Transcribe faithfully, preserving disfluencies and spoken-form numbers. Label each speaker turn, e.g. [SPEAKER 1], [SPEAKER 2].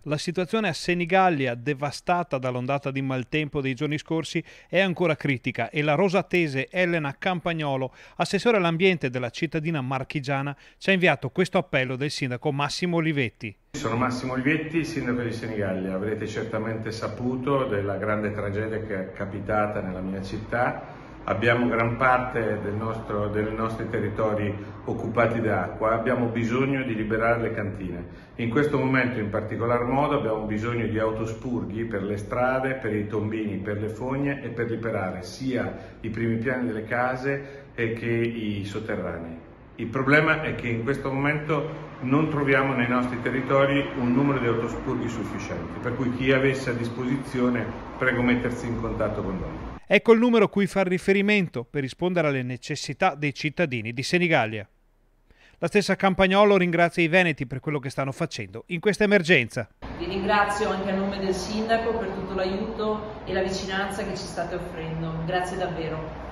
[SPEAKER 1] La situazione a Senigallia, devastata dall'ondata di maltempo dei giorni scorsi, è ancora critica e la rosatese Elena Campagnolo, assessore all'ambiente della cittadina marchigiana, ci ha inviato questo appello del sindaco Massimo Olivetti.
[SPEAKER 2] Sono Massimo Olivetti, sindaco di Senigallia. Avrete certamente saputo della grande tragedia che è capitata nella mia città. Abbiamo gran parte del nostro, dei nostri territori occupati d'acqua, abbiamo bisogno di liberare le cantine. In questo momento in particolar modo abbiamo bisogno di autospurghi per le strade, per i tombini, per le fogne e per liberare sia i primi piani delle case che i sotterranei. Il problema è che in questo momento non troviamo nei nostri territori un numero di autospurghi sufficienti, per cui chi avesse a disposizione prego mettersi in contatto con noi.
[SPEAKER 1] Ecco il numero a cui far riferimento per rispondere alle necessità dei cittadini di Senigallia. La stessa Campagnolo ringrazia i veneti per quello che stanno facendo in questa emergenza.
[SPEAKER 3] Vi ringrazio anche a nome del sindaco per tutto l'aiuto e la vicinanza che ci state offrendo. Grazie davvero.